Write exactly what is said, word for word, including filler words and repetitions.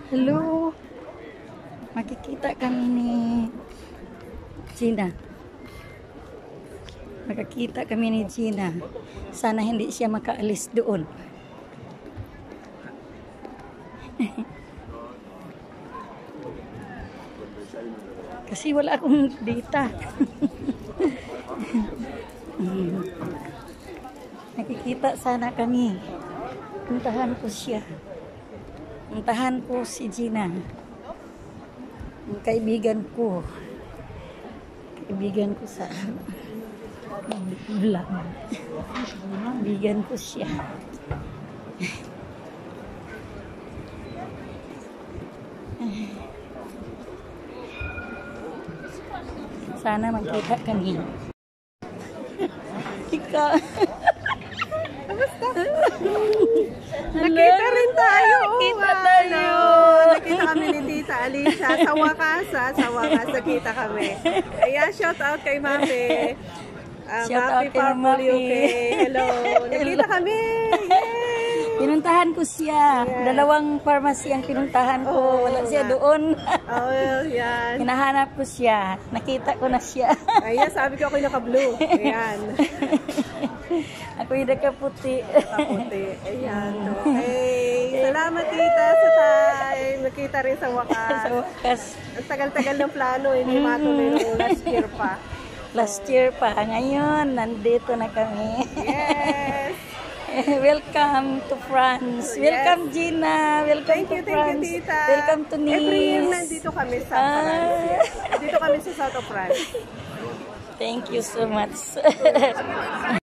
Hello. Makikita kami ni Gina. Makikita kami ni Gina. Sana hindi siya makaalis doon. Kasi wala akong data. Nakikita sana kami. Puntahan ko siya. Puntahan ko si Gina. Ang kaibigan ko. Kaibigan ko sa vlog. Kaibigan ko siya. Sana magkita kami. Ika. Nakita rin tayo. Nakita tayo. Nakita kami ni Tita Alicia. Sa wakas, ha? Sa wakas nakita kami. Ayan, shout out kay Mami. Uh, Shout out kay Mami. U K. Hello. Nakita kami. Yay! Pinuntahan ko siya. Yes. Dalawang pharmacy ang pinuntahan ko. Oh, Wala siya nga. doon. Oh, yan. Hinahanap ko siya. Nakita ko na siya. Ayan, sabi ko ako'y naka-blue. Ayan. Ako yung nakaputi. Nakaputi. Ayan. Okay. Salamat, Tita, sa time. Nakita rin sa wakas. Sa wakas. Ang tagal-tagal ng plano. Hindi matuloy nung last year pa. Last year pa. Ngayon, nandito na kami. Yes. Welcome to France. Yes. Welcome, Gina. Welcome Thank to you, thank France. you, Tita. Welcome to Nice. Every year nandito kami sa Ah. France. Dito kami sa South of France. Thank you so much.